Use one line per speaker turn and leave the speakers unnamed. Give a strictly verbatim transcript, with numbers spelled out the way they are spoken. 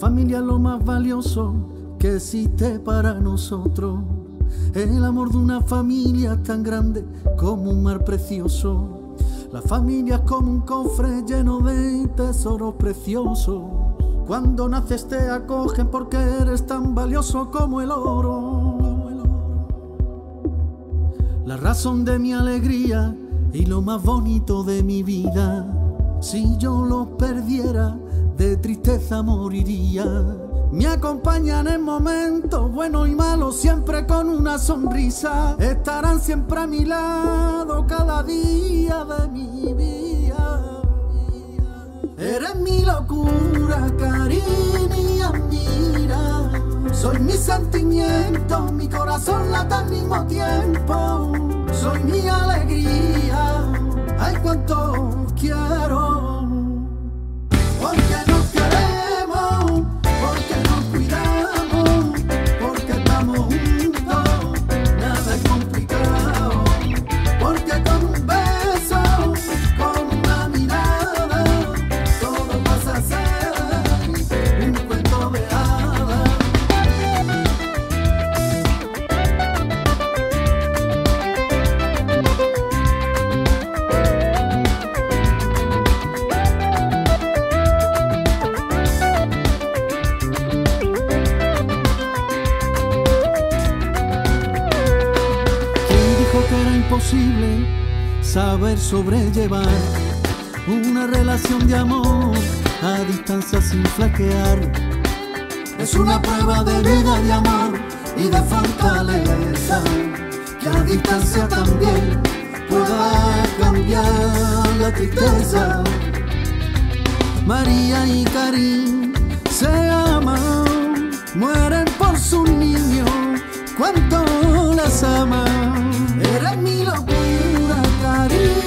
familia es lo más valioso que existe para nosotros. El amor de una familia es tan grande como un mar precioso. La familia es como un cofre lleno de tesoros preciosos. Cuando naces te acogen porque eres tan valioso como el oro. La razón de mi alegría y lo más bonito de mi vida. Si yo los perdiera, de tristeza moriría. Me acompañan en momentos buenos y malos, siempre con una sonrisa. Estarán siempre a mi lado cada día de mi vida. Eres mi locura, cariño, mira. Soy mi sentimiento, mi corazón late al mismo tiempo. Soy mi alegría, ay cuánto quiero. Porque nos queremos, porque nos cuidamos, porque estamos juntos, nada es complicado. Porque con un beso, con una mirada, todo pasa a ser un cuento de hadas. Que era imposible saber sobrellevar una relación de amor a distancia sin flaquear. Es una prueba de vida, de amor y de fortaleza, que a distancia también pueda cambiar la tristeza. María y Karim se aman, mueren por sus niños, cuánto las aman. Eres mi locura, cariño.